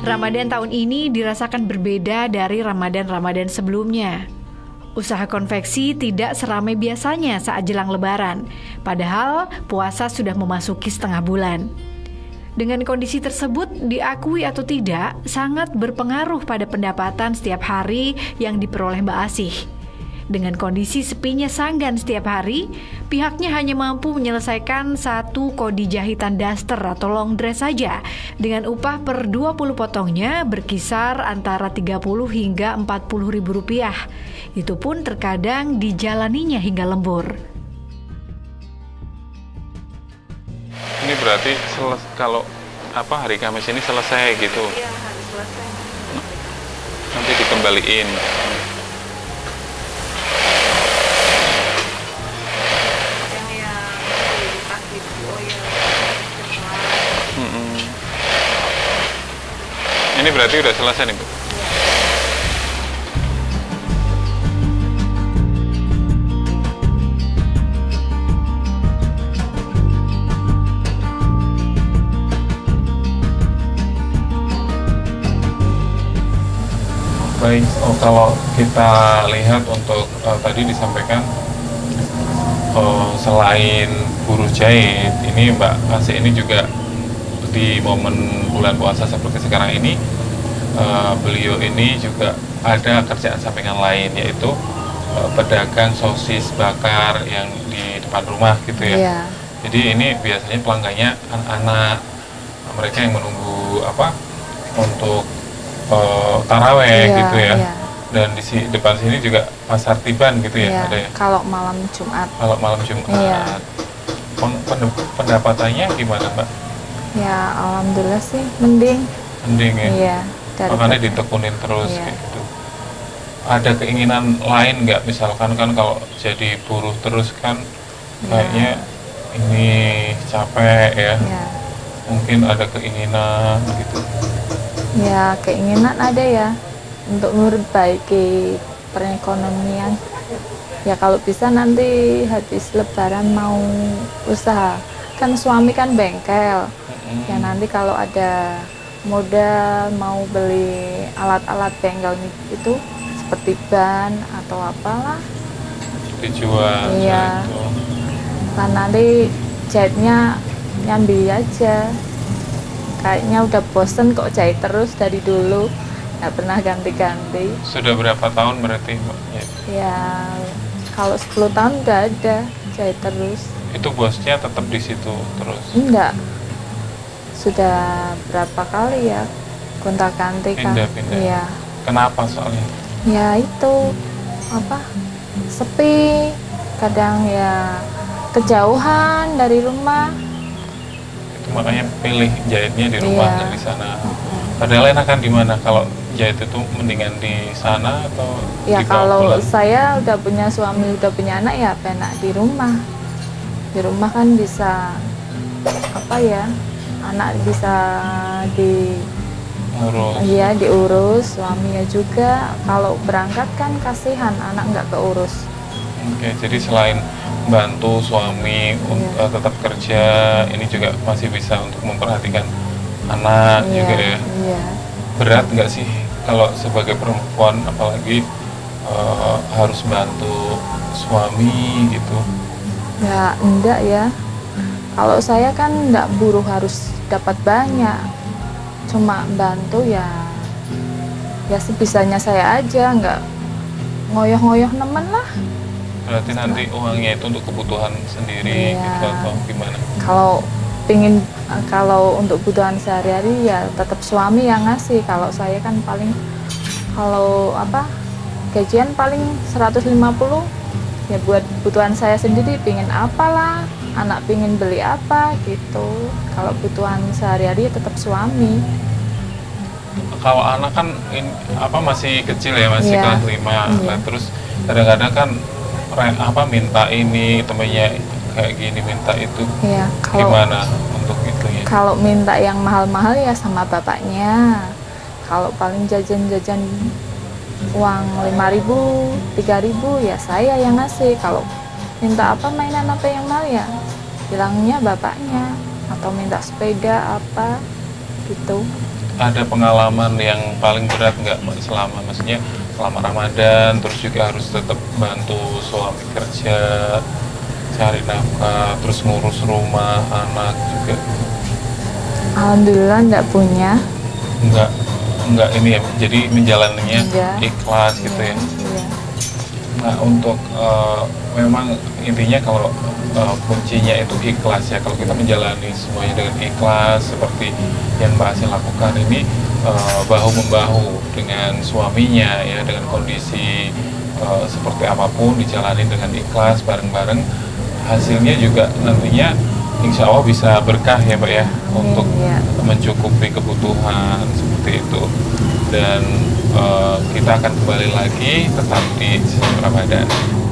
Ramadan tahun ini dirasakan berbeda dari Ramadan-Ramadan sebelumnya. Usaha konveksi tidak seramai biasanya saat jelang Lebaran, padahal puasa sudah memasuki setengah bulan. Dengan kondisi tersebut, diakui atau tidak, sangat berpengaruh pada pendapatan setiap hari yang diperoleh Mbak Asih. Dengan kondisi sepinya sanggan setiap hari, pihaknya hanya mampu menyelesaikan satu kodi jahitan daster atau long dress saja, dengan upah per 20 potongnya berkisar antara 30 hingga 40 ribu rupiah. Itu pun terkadang dijalaninya hingga lembur. Ini berarti kalau hari Kamis ini selesai gitu? Iya, harus selesai. Nanti dikembaliin. Ini berarti udah selesai nih, Bu? Baik, kalau kita lihat untuk tadi disampaikan selain buruh jahit, ini Mbak Asih ini juga di momen bulan puasa seperti sekarang ini, beliau ini juga ada kerjaan sampingan lain, yaitu pedagang sosis bakar yang di depan rumah gitu ya. Iya. Jadi ini biasanya pelanggannya anak-anak, mereka yang menunggu untuk taraweh gitu ya. Iya. Dan di depan sini juga pasar tiban gitu ya, Iya, ada ya. kalau malam Jumat. Kalau malam Jumat. Iya. Pendapatannya gimana, Mbak? Ya, alhamdulillah sih mending. Mending ya. Iya. Makanya ditekunin terus Iya. gitu. Ada keinginan lain nggak, misalkan kan kalau jadi buruh terus kan kayaknya ini capek ya. Iya. Mungkin ada keinginan gitu. Ya, keinginan ada ya untuk memperbaiki perekonomian. Ya kalau bisa nanti habis Lebaran mau usaha. Kan suami kan bengkel. Ya nanti kalau ada modal mau beli alat-alat bengkel itu seperti ban atau apalah Dijual. iya Gitu. kan nanti jahitnya nyambi aja, kayaknya udah bosen kok jahit terus dari dulu nggak pernah ganti-ganti. Sudah berapa tahun berarti, Mbak? Ya kalau 10 tahun udah ada jahit terus. Itu bosnya tetap di situ terus? Enggak, sudah berapa kali ya gonta-ganti kan. Pindah-pindah. Iya. Kenapa soalnya? Ya itu sepi, kadang ya kejauhan dari rumah. Itu makanya pilih jahitnya di rumah Iya. dan di sana. Padahal enakan di mana? Kalau jahit itu mendingan di sana atau Ya dibawa kalau pulang? saya udah punya suami, udah punya anak ya penak di rumah. Di rumah kan bisa anak bisa Ngurus. iya diurus, suaminya juga. Kalau berangkat kan kasihan anak nggak keurus. Oke, jadi selain bantu suami tetap kerja, ini juga masih bisa untuk memperhatikan anak juga ya. Iya. Berat nggak sih kalau sebagai perempuan, apalagi harus bantu suami gitu? Ya enggak ya. Kalau saya kan enggak buruh harus dapat banyak. Cuma bantu ya sebisanya saya aja, enggak ngoyoh-ngoyoh nemen lah. Berarti nanti uangnya itu untuk kebutuhan sendiri Iya. gitu atau gimana? Kalau untuk kebutuhan sehari-hari ya tetap suami yang ngasih. Kalau saya kan paling gajian paling 150 ya buat kebutuhan saya sendiri, pingin apalah, anak pingin beli apa gitu. Kalau kebutuhan sehari-hari tetap suami. Kalau anak kan masih kecil ya, masih Iya. kelas 5. Iya. Nah, terus kadang-kadang kan minta ini, temennya kayak gini, minta itu. Ya, Gimana untuk itunya? kalau minta yang mahal-mahal ya sama bapaknya. Kalau paling jajan-jajan uang 5.000, 3.000 ya saya yang ngasih. Kalau minta mainan apa yang mahal ya bilangnya bapaknya, atau minta sepeda apa gitu. ada pengalaman yang paling berat nggak Mbak, maksudnya selama Ramadan, terus juga harus tetap bantu suami kerja, cari nafkah, terus ngurus rumah, anak juga? Alhamdulillah enggak punya. Enggak ini ya, jadi menjalaninya Enggak. ikhlas gitu ya. Iya. Nah untuk memang intinya kalau kuncinya itu ikhlas ya. Kalau kita menjalani semuanya dengan ikhlas seperti yang Mbak Asil lakukan ini, bahu membahu dengan suaminya ya, dengan kondisi seperti apapun dijalani dengan ikhlas bareng-bareng, hasilnya juga nantinya insya Allah bisa berkah ya Mbak ya, untuk Iya. mencukupi kebutuhan seperti itu. Dan kita akan kembali lagi tetap di Ramadan.